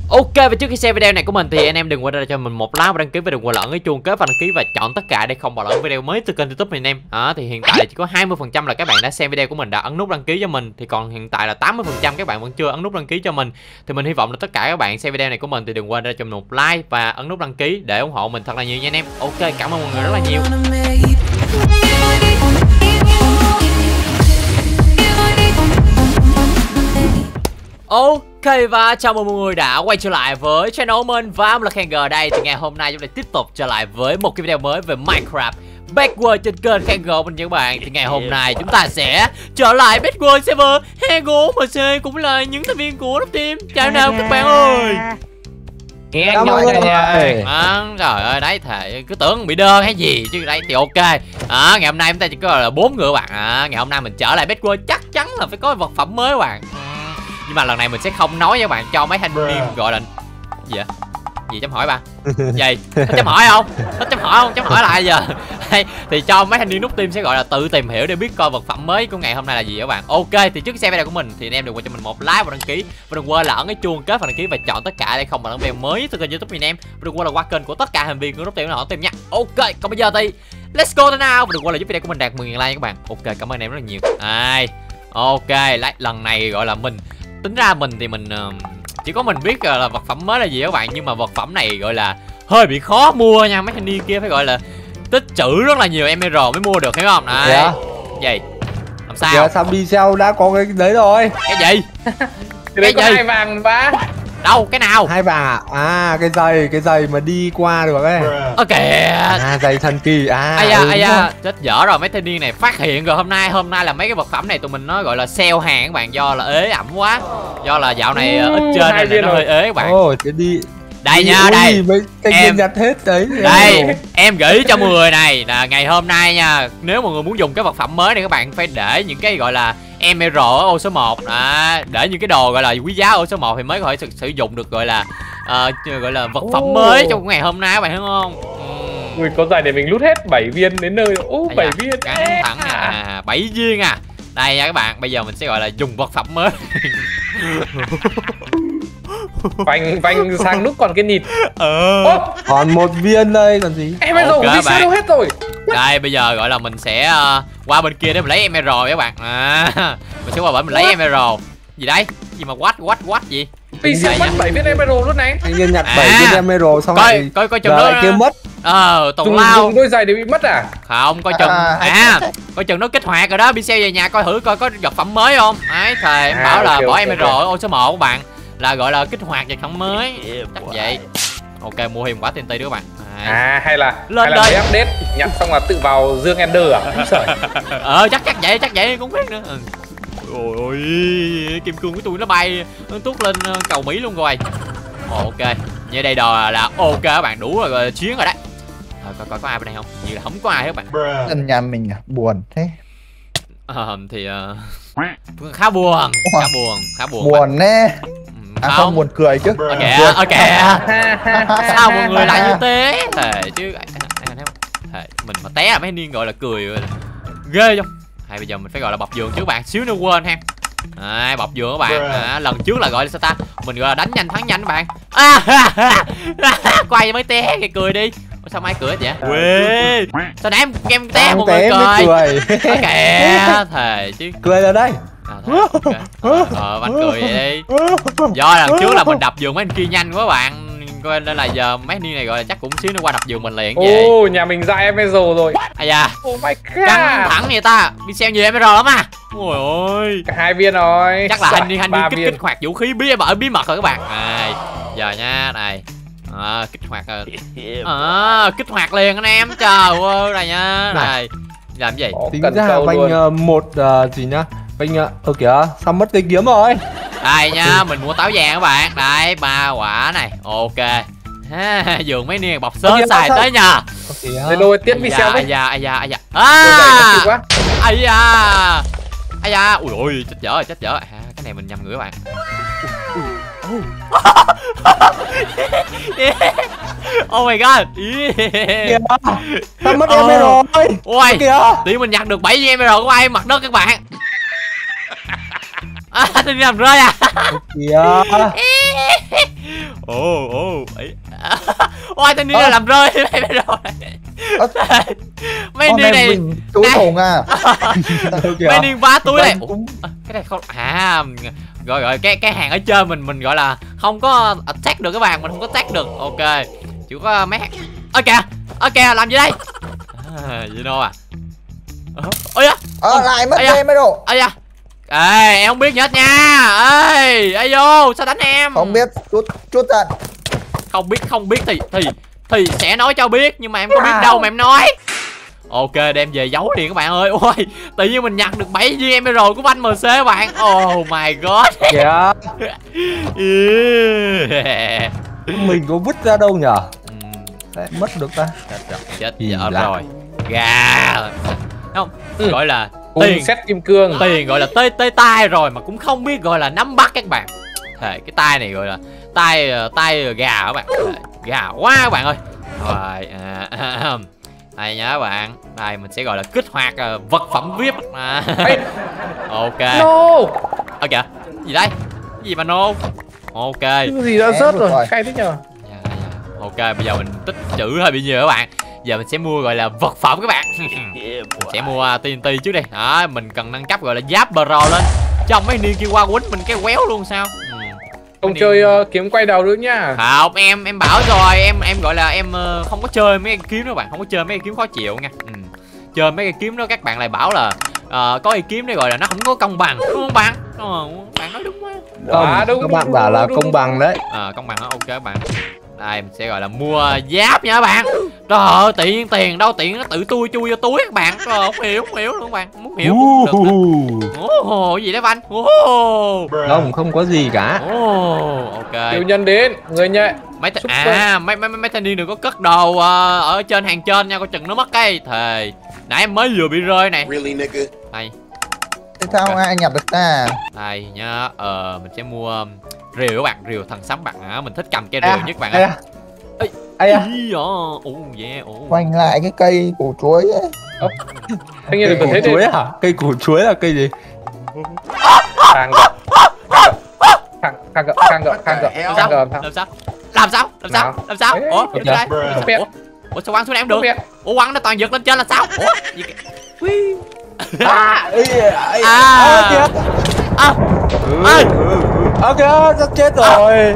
Ok, và trước khi xem video này của mình thì anh em đừng quên cho mình một like và đăng ký, và đừng quên lẫn cái chuông kết và đăng ký và chọn tất cả để không bỏ lỡ video mới từ kênh YouTube này anh em. Thì hiện tại chỉ có 20% là các bạn đã xem video của mình đã ấn nút đăng ký cho mình, thì còn hiện tại là 80% các bạn vẫn chưa ấn nút đăng ký cho mình. Thì mình hy vọng là tất cả các bạn xem video này của mình thì đừng quên cho mình một like và ấn nút đăng ký để ủng hộ mình thật là nhiều nha anh em. Ok, cảm ơn mọi người rất là nhiều. Ok, và chào mừng mọi người đã quay trở lại với channel của mình, và mình là Khanger đây. Thì ngày hôm nay chúng ta tiếp tục trở lại với một cái video mới về Minecraft Bedwars trên kênh Khanger mình nha các bạn. Thì ngày hôm nay chúng ta sẽ trở lại Bedwars server Hego MC, cũng là những thành viên của team. Chào nào các bạn ơi. Nghe anh nói đây nha. Trời ơi, đấy thề cứ tưởng bị đơ hay gì chứ. Đấy thì ok. Ngày hôm nay chúng ta chỉ có là 4 người các bạn. Ngày hôm nay mình trở lại Bedwars chắc chắn là phải có vật phẩm mới các bạn. Nhưng mà lần này mình sẽ không nói với các bạn, cho mấy thanh niên gọi là gì vậy? Gì chấm hỏi ba? Gì? Chấm hỏi không? Chấm hỏi không? Chấm hỏi lại giờ. Thì cho mấy thanh niên nút team sẽ gọi là tự tìm hiểu để biết coi vật phẩm mới của ngày hôm nay là gì các bạn. Ok, thì trước khi xem video của mình thì anh em đừng quên cho mình một like và đăng ký, và đừng quên là ấn cái chuông kết và đăng ký và chọn tất cả để không bỏ lỡ video mới từ kênh YouTube anh em. Và đừng quên là qua kênh của tất cả thành viên của nút team là họ team nha. Ok, còn bây giờ thì let's go now. Và đừng quên là giúp video của mình đạt 10.000 like các bạn. Ok, cảm ơn anh em rất là nhiều. Ok, lần này gọi là mình tính ra mình thì mình chỉ có mình biết là vật phẩm mới là gì các bạn, nhưng mà vật phẩm này gọi là hơi bị khó mua nha. Mấy thanh niên kia phải gọi là tích trữ rất là nhiều emerald mới mua được, hiểu không? Đấy. Gì? Làm sao? Sao Bicel đã có cái đấy rồi? Cái gì? Cái gì? Hai vàng ba. Đâu, cái nào? Hai vàng à? Cái giày mà đi qua được ấy. Kìa. Giày thần kỳ. Chết dở rồi, mấy thanh niên này phát hiện rồi. Hôm nay là mấy cái vật phẩm này tụi mình nó gọi là sale hàng các bạn, do là ế ẩm quá. Do là dạo này ít trên nên nó hơi ế các bạn. Đi đây nha, đây em nhặt hết đấy. Đây em gửi cho mọi người này là ngày hôm nay nha, nếu mọi người muốn dùng cái vật phẩm mới này các bạn phải để những cái gọi là emerald ở ô số 1 để những cái đồ gọi là quý giá ở ô số 1 thì mới có thể sử dụng được, gọi là vật phẩm mới trong ngày hôm nay các bạn hiểu không? Ui, có giải để mình lút hết 7 viên đến nơi. 7 viên căng thẳng 7 viên à. Đây nha các bạn, bây giờ mình sẽ gọi là dùng vật phẩm mới. Vành sang nút còn cái nịt. Còn một viên đây còn gì? Emerald của mình đâu hết rồi. Đây bây giờ gọi là mình sẽ qua bên kia để mình lấy emerald các bạn. Mình sẽ qua bên mình lấy emerald. Gì đấy? Gì mà what gì? Vì sao mất 7 viên emerald luôn này? Anh nhân nhặt 7 viên emerald xong coi chừng nó kia mất. Tùng lao. Dùng đôi giày để bị mất à? Không, coi chừng coi chừng nó kích hoạt rồi đó. Bicel về nhà coi thử coi có vật phẩm mới không. Ấy thề em bảo là bỏ emerald ở ô số 1 các bạn là gọi là kích hoạt vật phẩm mới. Chắc vậy. Ok, mua thêm quả TNT nữa các bạn. Hay là lên đây update nhặt xong là tự vào dương Ender à? chắc vậy cũng biết nữa. Ôi kim cương của tôi nó bay nó tuốt lên cầu Mỹ luôn rồi. Ok, như đây đò là ok các bạn, đủ rồi, chuyến rồi đấy. Coi có ai bên đây không? Như là không có ai hết các bạn. Dân nhà mình buồn thế. Thì khá buồn. Buồn nè. Không buồn cười chứ. Ok. Sao mọi người lại như thế? Thề chứ mình mà té là mấy niên gọi là cười ghê không? Hay bây giờ mình phải gọi là bọc giường chứ bạn, xíu nữa quên ha. Bọc giường các bạn. Lần trước là gọi là sao ta? Mình gọi là đánh nhanh thắng nhanh các bạn. Quay mới té kìa, cười đi. Sao mai cười vậy? Quê. Sao nãy em té mọi người cười. Kìa, thề chứ. Cười là đây. Anh cười vậy đi. Do lần trước là mình đập giường mấy anh kia nhanh quá bạn, nên là giờ mấy niên này gọi là chắc cũng xíu nó qua đập giường mình liền vậy. Nhà mình ra emerald rồi. Oh my god. Căng thẳng vậy ta. Bicel nhiều emerald lắm à. Ôi ôi. 2 viên rồi. Chắc là hành kích hoạt vũ khí bí mật rồi các bạn. Giờ nha, này. Kích hoạt kích hoạt liền anh em. Trời ơi, này nha. Này. Làm gì? Tính ra banh một gì nhá? Banh kìa, sao mất cây kiếm rồi? Đây nha, mình mua táo vàng các bạn. Đây, 3 quả này. Ok. Giường mấy niên bọc sớm xài tới nha. Đây đôi tiết Bicel đấy. Ui ôi, chết dở. Cái này mình nhầm người các bạn. Oh my god. Sao mất emerald rồi? Ôi, tí mình nhặt được 7 viên emerald của ai mặt đất các bạn. Tôi làm rơi à. Ôi thanh niên này làm rơi mấy rồi. Mấy niên này túi thùng à. mấy niên vá túi này. Cái này không rồi cái hàng ở trên mình gọi là không có attack được, các bạn mình không có attack được. Ok chỉ có mấy hàng. Ơ kìa làm gì đây? Zeno à? Ôi da. Lại mất em mới đồ. Ây da. Ê em không biết gì hết nha. Ê vô sao đánh em? Không biết chút giận. Không biết thì sẽ nói cho biết, nhưng mà em có biết đâu mà em nói. Ok đem về giấu liền các bạn ơi. Ôi tự nhiên mình nhặt được 7 viên emerald của banh MC các bạn. Oh my god. Dạ. Mình có vứt ra đâu nhở? Mất được ta. Chết rồi. Gà. Không gọi là tiền xét kim cương, tiền gọi là tới tay rồi mà cũng không biết gọi là nắm bắt các bạn. Cái tay này gọi là tay gà các bạn. Gà quá các bạn ơi. Rồi đây nhá các bạn, đây mình sẽ gọi là kích hoạt vật phẩm VIP. Ok. No. Kìa gì đây? Gì mà no? Ok. Cái gì đã rớt rồi, cay thế nhờ. Ok bây giờ mình tích trữ hơi bị nhiều các bạn. Giờ mình sẽ mua gọi là vật phẩm các bạn. Mình sẽ mua TNT trước đi. Đó, mình cần nâng cấp gọi là giáp pro lên. Trong mấy niên kia qua quýnh mình cái quéo luôn sao? Không chơi kiếm quay đầu nữa nha. Không, em bảo rồi, em gọi là em không có chơi mấy cái kiếm đó bạn, không có chơi mấy cái kiếm khó chịu nha. Chơi mấy cái kiếm đó các bạn lại bảo là có cái kiếm đấy gọi là nó không có công bằng, đúng không bạn? Bạn nói đúng quá. Đúng, các bạn bảo là công bằng đấy. Công bằng đó, ok các bạn. Đây mình sẽ gọi là mua giáp nha các bạn. Trời ơi tiền đâu, tiền nó tự tôi chui vô túi các bạn. Trời ơi, không hiểu luôn các bạn, muốn hiểu cũng được. Cái gì đấy Văn? Không có gì cả. Ok. Tiểu nhân đến, người nhẹ. Mấy thanh niên đừng có cất đồ ở trên hàng trên nha, coi chừng nó mất cái. Thề nãy em mới vừa bị rơi này. Đây. Thế sao ai nhập được ta? Đây nhá, mình sẽ mua rìu các bạn, rìu thần sấm bạn hả? Mình thích cầm cái rìu nhất bạn ạ. Quanh lại cái cây củ chuối ấy. Thanh niên đừng thế chuối hả? Cây củ chuối là cây gì? Khang gập. Làm sao? Ủa sao quăng xuống này em được? Ủa quăng nó toàn giật lên trên là sao? Ủa gì kìa, sắp chết rồi.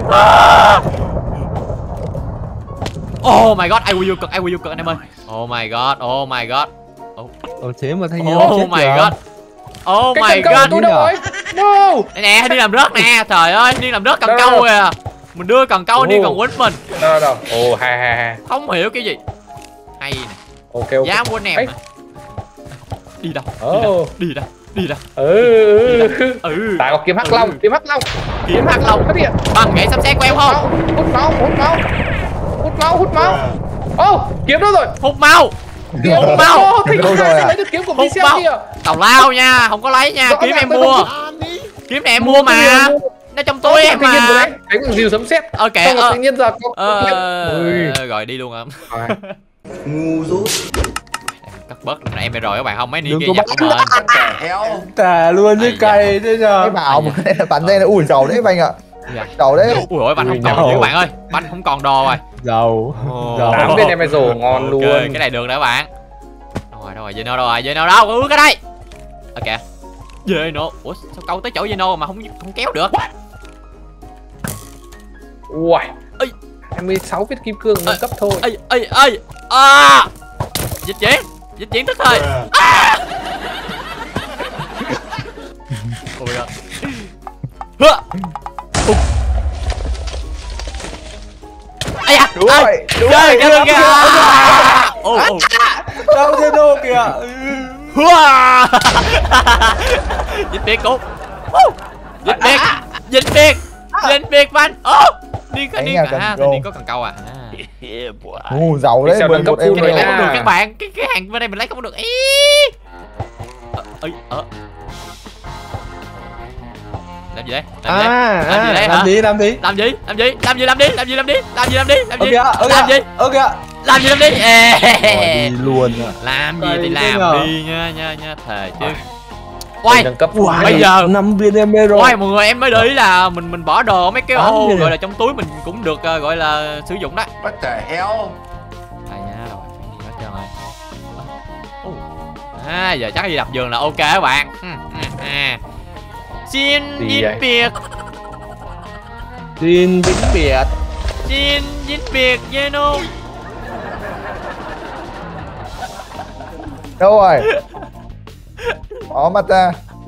Oh my god, ai will you cực anh em ơi. Oh my god. Thế mà thanh niên Oh my god. Oh my god. No. Nè, đi làm rớt nè. Trời ơi, đi làm rớt cần câu kìa. Mình đưa cần câu đi còn quýnh mình. Đâu. Ha. Không hiểu cái gì. Hay nè. Ok. Dám của anh em. Đi đâu? Đi đâu? Tại có kiếm hắc long. Phát hiện. Bằng gậy sắp xe của em không? Hút máu. Kiếm đó rồi. Hút máu. Thành đâu rồi à? Lấy được kiếm của mình xem kìa. Tào lao nha, không có lấy nha, kiếm em mua. Kiếm này em mua mà. Nó trong túi em mà. Đấy còn dìu sấm sét. Ok. Tự nhiên giờ rồi đi luôn à. Ngu dốt. Cắt bớt em rồi các bạn, không mấy niên kia nhặt của mình. Tà luôn chứ cay thế nhờ. Cái bảo bắn đây là ủi dầu đấy Banh ạ. Dầu đấy. Ui ôi Banh không còn các bạn ơi. Banh không còn đồ rồi. Dầu. 8 viên em phải rổ ngon luôn. Cái này được đấy các bạn. Đâu rồi Zeno đâu? Cái đây. Ok. Zeno. Ủa sao câu tới chỗ Zeno mà không kéo được? Ui. 26 viên kim cương nâng cấp thôi. Dịch chuyển tức thời. Ôi ơi. Đúng rồi. Kìa. Đâu Zeno kìa. Dịch biệt cục. Dịch biệt Văn. Điên có cần câu à? Ngu giàu đấy. Cái này lấy không được các bạn. Cái hàng bên đây mình lấy không được. Làm gì đấy? Làm gì? Làm gì? Đi luôn. Làm gì thì làm đi nha thề chứ. Quay. Nâng cấp. Bây giờ 5 viên emerald. Quay mọi người, em mới để ý là mình bỏ đồ mấy cái ô gọi là trong túi mình cũng được gọi là sử dụng đó. What the hell? À nha, rồi phải đi hết trơn rồi. Giờ chắc đi đập vườn là ok các bạn. Xin dính biệt. Xin vĩnh biệt. Xin dính biệt Zeno. Đâu rồi? Bỏ mặt ra.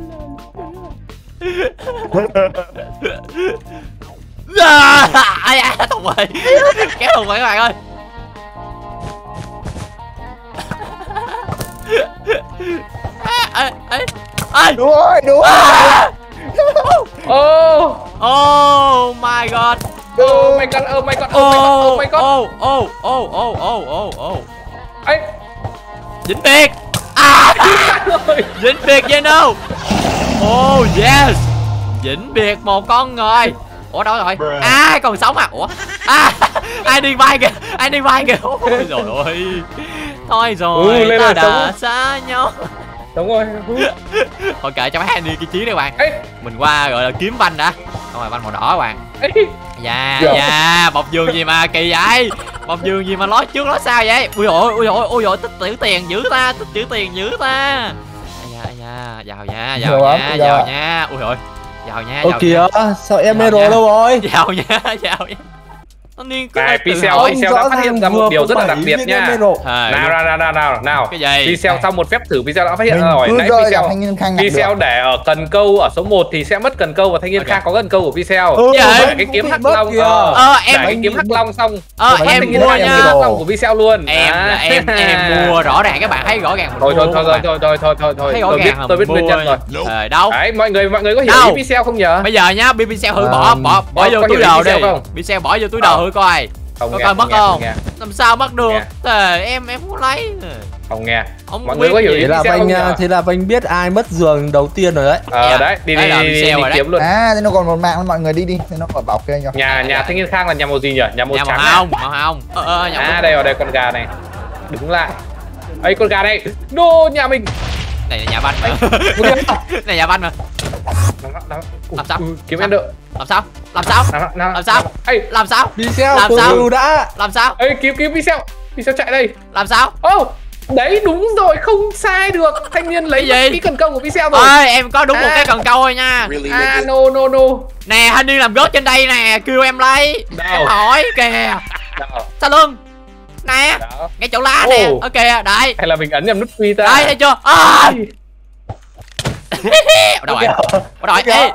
Ai Tùng ơi. Kéo Tùng rồi các bạn ơi. Đúng rồi, đúng rồi. Oh my god. Oh my god, oh my god, oh my god, oh my god. Ấy, Dính biệt. Dính biệt Zeno. Oh yes. Dính biệt một con người. Ủa đâu rồi? Còn sống à? Ủa? Ai đi vai kìa. Ai đi vai kìa. Ôi trời ơi. Thôi rồi, ta đã xa nhau. đúng rồi. Thôi kệ cho mấy anh đi cái chiến đi các bạn. Ấy, Mình qua gọi là kiếm vanh đã. Không phải vanh màu đỏ các bạn. ấy. Dạ, bọc vườn gì mà kỳ vậy? Bọc vườn gì mà nói trước nói sau vậy? Ui dồi, tích trữ tiền dữ ta, tích trữ tiền dữ ta. Giàu nha. Ui dồi, giàu nha. Ơ kìa, sao emerald đâu rồi? Giàu nha. Nó niên cứ Này, Pixel đã phát hiện ra một điều rất là đặc biệt nha. Nào. Cái gì? Pixel sau một phép thử Pixel đã phát hiện ra rồi. Nãy Pixel để ở cần câu ở số 1 thì sẽ mất cần câu và thanh niên Khang có cần câu của Pixel. Vậy? Cái kiếm hắc long. Em cái kiếm hắc long xong. em mua nha. Hắc long của Pixel luôn. Em mua rõ ràng các bạn thấy rõ ràng. Thôi. Thấy rõ ràng Tôi biết nguyên nhân rồi. Đâu? Đấy, mọi người có hiểu ý Pixel không nhờ? Bây giờ nhá, Pixel thử bỏ vô túi đồ đi. Pixel bỏ vô túi đồ thử coi. Coi mất không? Làm sao mất được? Em không lấy. Không nghe. Mọi người có hiểu ý Pixel không nhờ? Thế là Vanh biết ai mất giường đầu tiên rồi đấy. Đấy, đi kiếm luôn. Thế nó còn một mạng mọi người đi. Thế nó còn bảo kê cho. Nhà thanh niên Khang là nhà màu gì nhỉ? Nhà màu trắng. Màu hồng. Đây con gà này. Đứng lại. Ấy con gà này. Nhà mình. Này là nhà banh. Này nhà banh mà. Làm sao? Kiếm em được. Làm sao? Làm sao? Pixel Làm sao? từ đã. Làm sao? Ê, kiếm Pixel chạy đây. Làm sao? Đấy đúng rồi, không sai được. Thanh niên lấy cái cần câu của Pixel rồi. Ơi, em có đúng một cái cần câu thôi nha. No. Nè, thanh niên làm gớt trên đây nè, kêu em lấy. Em hỏi kìa. Sao lưng? Nè, ngay chỗ lá nè. Ok, đây. Hay là mình ấn nhầm nút quy ta? Đây, thấy chưa? Đâu rồi? Ê.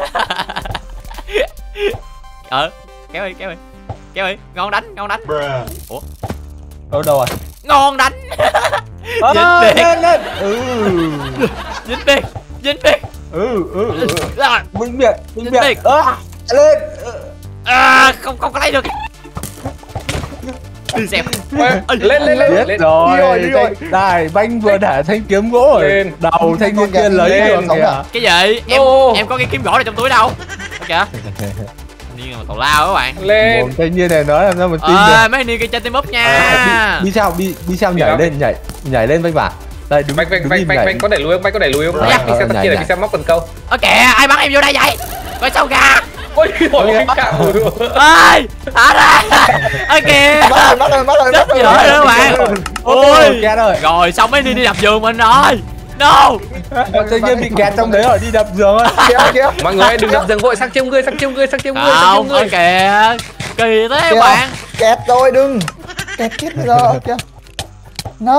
Kéo đi. Ngon đánh. Ủa? Đâu rồi? Ngon đánh. Dính biệt. Vĩnh biệt. Lên. Không có lấy được. Đi xem. Lên. Biết rồi. Đây, Vanh vừa để thanh kiếm gỗ rồi. Đầu thanh niên kia lấy rồi kìa. Cái gì? Em có cái kiếm gỗ này trong túi đâu? Kìa. Niên mà tào lao các bạn. Lên. Một thanh niên này nói làm sao mà tin được. Mấy niên kia chơi team up nha. Đi sao nhảy lên Vanh vào. Đây đứng Vanh có đẩy lùi không? Pixel tất nhiên là Pixel móc cần câu. Ai bắn em vô đây vậy? Coi sao gà. Ôi trời ơi, ơi, thả ra. Bắt rồi. Rất dở rồi các bạn. Ôi, rồi xong mấy đi đập giường mình rồi. No. Thanh niên bị kẹt trong đấy rồi, đi đập giường thôi. Kìa. Mọi người đừng đập giường vội, sang chiêu người. Không, kìa. Kỳ thế các bạn. Kẹt rồi, đừng. Kẹt chết rồi kìa. No.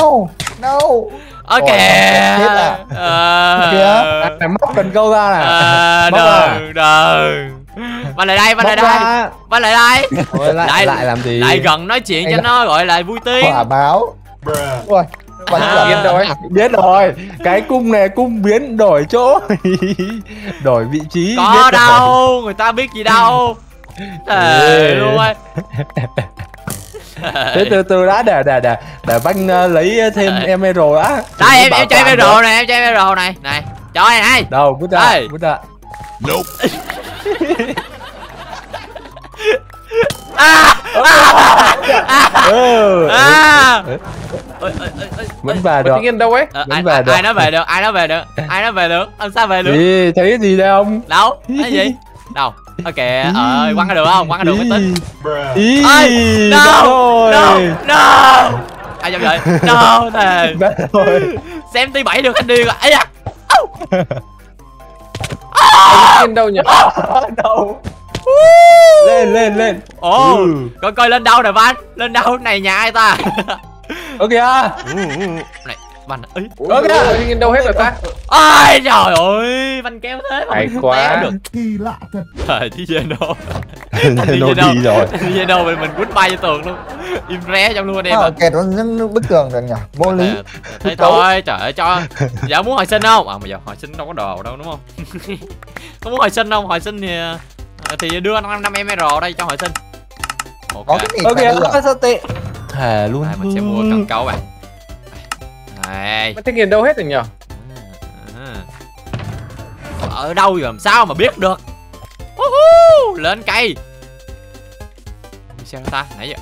Kìa. Móc cần câu ra này. Đừng. Bạn lại đây. Lại làm gì? Lại gần nói chuyện cho nó gọi là vui tiếng. Quả báo. Ui. Biết rồi. Cái cung này cung biến đổi chỗ. Đổi vị trí. Có đâu, người ta biết gì đâu. Thề luôn ơi. Thế từ đã để Vanh lấy thêm emerald đã. Đây em chơi emerald này, Này, cho này. Đâu, bút ra. Nope. Vẫn về được. Thanh niên đâu ấy? Ai nói về được? Ai nói về được? Ai nói về được? Làm sao về được? Gì? Thấy gì đây không? Đâu? Cái gì? Đâu? Ok, quăng cái được không? Quăng cái được mới tính. No. Ai trong vậy? No, thề. Xem tí 7 được anh đi rồi. Ấy da. Thanh niên đâu nhỉ? Đâu? Lên. Ồ, coi lên đâu nè Văn? Lên đâu? Này nhà ai ta? Ok. Này, Văn ấy. Ok, thanh niên đâu hết rồi ta? Ai trời ơi, Văn kéo thế mà hay quá. được. Kỳ lạ thật. Thời chứ Zeno. Nó đi rồi. Zeno mình quýnh bay cho tường luôn. Im ré trong luôn anh em. Kẹt vào những bức tường rồi nhỉ. Vô lý. Thế thôi, trời ơi cho. Dạ muốn hồi sinh không? À mà giờ hồi sinh đâu có đồ đâu đúng không? Có muốn hồi sinh không? Hồi sinh thì đưa 5 MR đây cho hồi sinh. Có cái gì ok, sao tệ. Thề luôn. Mình sẽ mua cần câu bạn. Này. Thanh niên đâu hết rồi nhỉ? Ở đâu rồi làm sao mà biết được? Lên cây. Sao ta? Nãy giờ.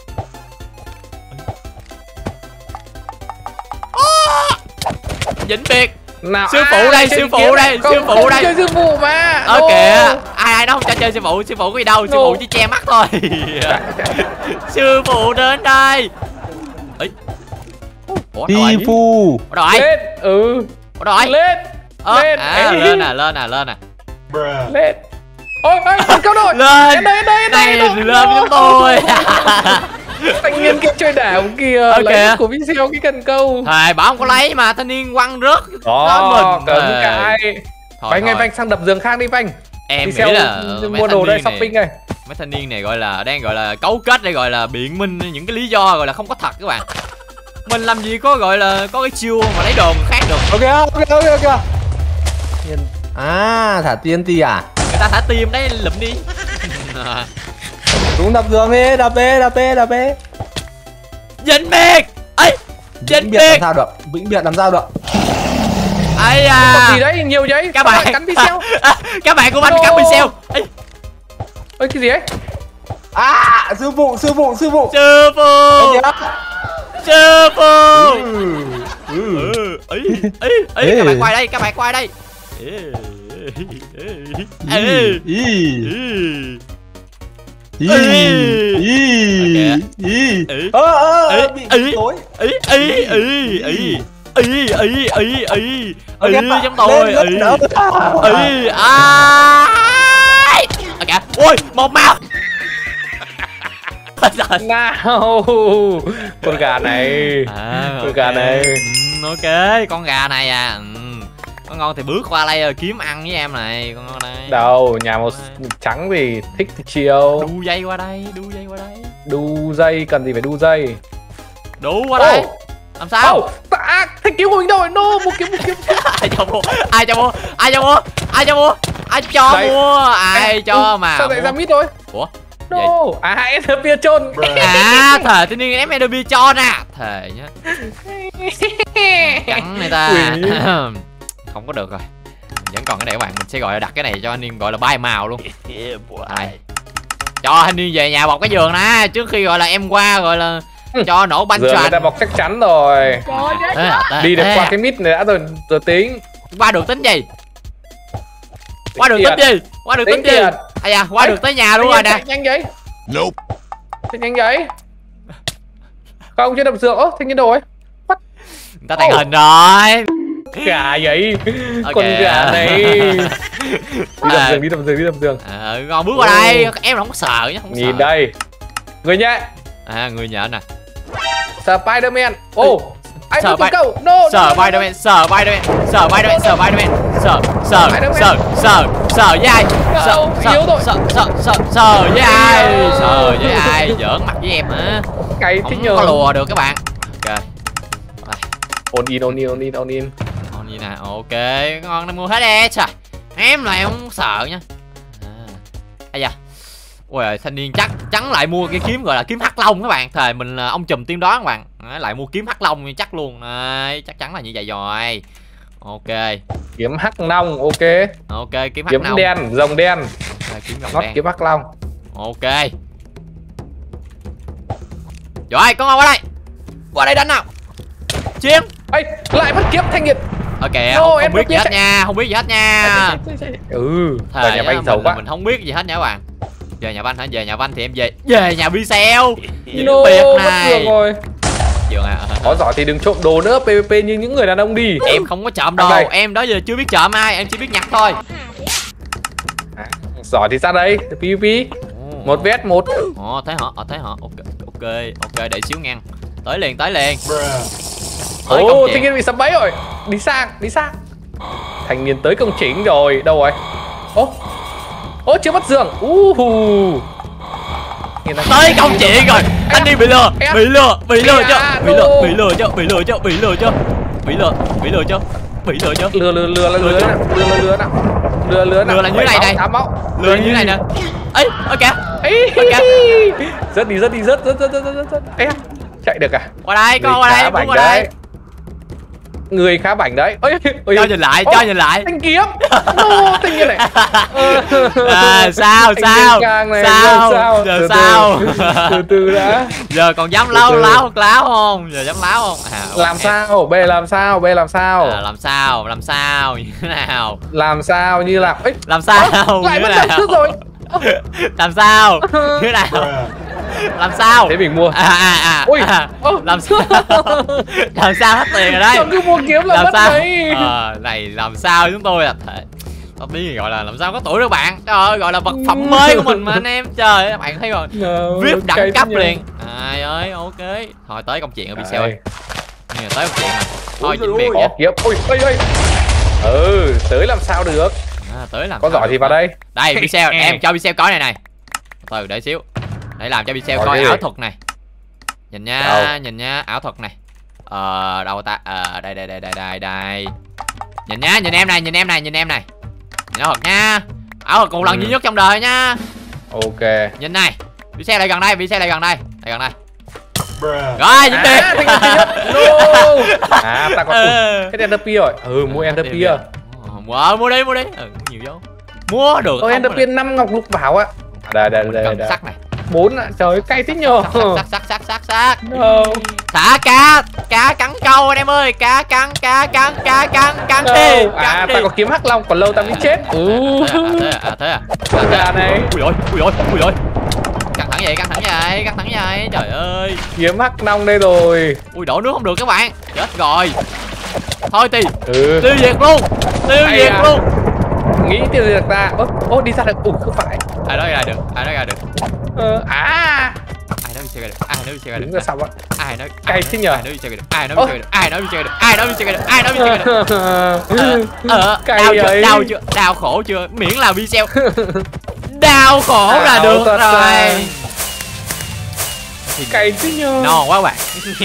Vĩnh Biệt. Nào, sư phụ đây, sư phụ đây, sư phụ đây. Chơi sư phụ mà. Kìa, ai nó không cho chơi sư phụ có gì đâu, sư phụ chỉ che mắt thôi. Sư phụ đến đây. Đi phu. Rồi. Lên. Rồi. Lên. Lên nè. Lên. Ôi, cần câu rồi. Lên. Đây. Này lên với tôi. Thanh niên kia chơi đảo kìa. Lấy của video cái cần câu. Thầy bảo không có lấy mà thanh niên quăng rớt. Đó, cẩn cái. Vanh ơi, Vanh sang đập giường khác đi Vanh. Em nghĩ là mua đồ đây shopping này. Mấy thanh niên này đang gọi là cấu kết để gọi là biện minh những cái lý do gọi là không có thật các bạn. Mình làm gì có gọi là có cái chiêu mà lấy đồ người khác được. Ok. À, thả TNT à? Người ta thả tim đấy lụm đi. Đúng đập giường đi, đập đi. Vĩnh Biệt. Ấy. Vĩnh Biệt làm sao được? Vĩnh Biệt làm sao được? Ai à. Gì đấy, nhiều giấy. Các bạn cắn video. Các bạn của anh cắn video. Ơi cái gì ấy? À, sư phụ. Ấy các bạn quay đây. Giống tôi. Ôi, một màu. Nào. Con gà này. Con gà này. Ok, con gà này à. Con ngon thì bước qua đây kiếm ăn với em này, con ngon đây. Đâu, nhà màu trắng thì thích thì chiều. Đu dây qua đây. Đu dây, cần gì phải đu dây. Đu qua đây. Làm sao? Thanh kiếm của mình đâu rồi? No, một kiếm. Ai cho mua? Ai cho mà. Sao lại ra mít rồi? Ủa? No, em là bia trôn. Thề tự nhiên em được bia cho nè. Thề nhá. Cắn này ta. Không có được rồi. Vẫn còn cái này các bạn, mình sẽ gọi là đặt cái này cho anh Niên gọi là bay màu luôn. Đây. Cho anh Niên về nhà bọc cái giường nè, trước khi gọi là em qua gọi là cho nổ banh giường người ta bọc chắc chắn rồi. Đi được qua cái mít này đã rồi tính. Qua được tính gì? Qua được tính gì? Ai da, qua được tới nhà luôn rồi nè. Nhanh vậy. Nhanh vậy. Không chứ đập giường. Thanh niên đồ ấy. Người ta tàng hình rồi. Gà vậy. Con gà này. Đi đập giường. Ngon bước qua đây, em không có sợ nhá. Nhìn đây. Người nhẹ. Người nhẹ nè. Spiderman. Anh sợ có câu. Sợ Spiderman. Sợ với ai? Sợ với ai? Giỡn mặt với em hả? Không có lùa được các bạn. Ok. On in nè. Ok, ngon nó mua hết đi. Trời. Em là em không sợ nha. Ây da. Ôi thanh niên chắc chắn lại mua cái kiếm gọi là kiếm hắc long các bạn. Thời mình là ông trùm tiên đoán các bạn. Lại mua kiếm hắc long chắc luôn. Đấy, chắc chắn là như vậy rồi. Ok. Kiếm hắc long, ok. Kiếm hắc long. Kiếm đen, rồng đen. Kiếm rồng đen. Kiếm hắc long. Ok. Rồi, con ngon qua đây. Qua đây đánh nào. chiến. Ê, lại mất kiếm thanh niên. Ok, No, không biết gì hết nha, không biết gì hết nha. Về nhà Văn giàu quá. Mình không biết gì hết nha các bạn. Về nhà Văn hả? Về nhà Văn thì em về nhà Pixel. No, Biệt mất này. đường rồi. Dường à. Có giỏi thì đừng trộm đồ nữa, PVP như những người đàn ông đi. Em không có trộm đâu, em đó giờ chưa biết trộm ai, em chỉ biết nhặt thôi. Giỏi thì ra đây, PVP. 1 vs 1. Thấy họ, thấy họ. Ok, để xíu ngang. Tới liền. Ồ, thanh niên bị sập bẫy rồi. Đi sang. Thanh niên tới công chính rồi, đâu rồi? Ô, chưa mất giường. Tới công chuyện rồi. Anh đi bị lừa chưa? Bị lừa chưa? Lừa là như này này. Lừa như này nè. Ấy, ok. Rớt đi. Ê, chạy được à? Qua đây, con qua đây, qua đây. Người khá bảnh đấy. Cho nhìn lại. Thanh kiếm. Thanh kiếm này. Sao? Giờ sao? Từ đã. Giờ còn dám láo không? Giờ dám láo không? Làm sao? B làm sao? Làm sao? Như thế nào? Làm sao như là làm sao? Lại mất được rồi. Làm sao? Như thế nào? Làm sao? Thế mình mua. Làm sao? Làm sao hết tiền rồi đấy? Cứ mua kiếm là mất đấy. Này làm sao chúng tôi là có tí gọi là làm sao có tuổi đâu bạn. Trời ơi, gọi là vật phẩm mới của mình mà anh em. Trời ơi, các bạn thấy rồi. VIP đẳng cấp liền. Trời ơi, ok. Thôi tới công chuyện ở Pixel ơi. Nè, tới công chuyện rồi. Thôi dính việc nha. Kiếm. Tới làm sao được. Tới làm có giỏi thì vào đây. Đây Pixel, em cho Pixel coi này. Từ để xíu. Để làm cho Pixel coi ảo thuật này. Nhìn nha, ảo thuật này. Đâu ta? Đây. Nhìn nha, nhìn em này. Nhìn ảo thuật nha. Ảo thuật một lần duy nhất trong đời nha. Ok. Nhìn này. Pixel lại gần đây. Đây gần đây. Rồi, dính tiền. Ta có cái Enderpear rồi. Mua Enderpear. Mua đi. Nhiều dấu. Mua được. Enderpear 5 ngọc lục bảo ạ. Đây. Sắt này. 4 ạ. Trời ơi, cay thế nhờ. Sắt. Thả cá cắn câu anh em ơi. Cá cắn đi. Ta có kiếm hắc long còn lâu ta mới chết. Thế à. Ra này. Ui ôi. Căng thẳng vậy. Trời ơi. Kiếm hắc long đây rồi. Ui, đổ nước không được các bạn. Chết rồi. Thôi tiêu diệt luôn. Nghĩ tiêu diệt ta. Đi ra được. Không phải. Ai nói ra được. Ai nói Pixel ra được. Đúng là sao ạ? Ai nói cay thế nhờ. Ai nói Pixel được. Đau chưa? Đau khổ chưa? Miễn là Pixel đau khổ là được rồi. Cay thế nhờ. No quá bạn.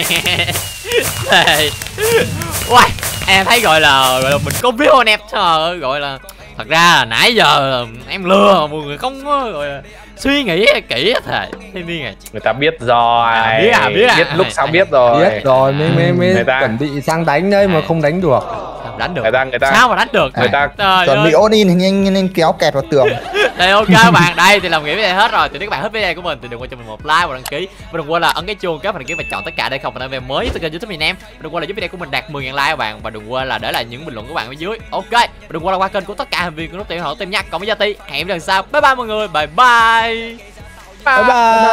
Uầy, em thấy gọi là mình có biết anh em. Trời ơi, gọi là thật ra là nãy giờ em lừa mọi người không có gọi là suy nghĩ kỹ hết thề. Thiên Niên này người ta biết rồi. Biết lúc sao biết rồi. Biết rồi mới chuẩn bị sang đánh đấy mà không đánh được. Đánh được. Người ta sao mà đánh được? Người ta chuẩn bị ôn in thì nên kéo kẹt vào tường. Đây ok các bạn, đây thì làm nghĩa video hết rồi. Thì nếu các bạn thích video của mình thì đừng quên cho mình một like và đăng ký. Và đừng quên là ấn cái chuông kéo đăng ký và chọn tất cả để không bỏ lỡ video mới từ kênh YouTube mình em. Đừng quên là giúp video của mình đạt 10.000 like các bạn, và đừng quên là để lại những bình luận của bạn ở dưới. Ok. Và đừng quên là qua kênh của tất cả thành viên của Nút Tiền Hậu Team nha. Còn bây giờ thì hẹn gặp lại sau. Bye bye mọi người. Bye bye. Bye bye.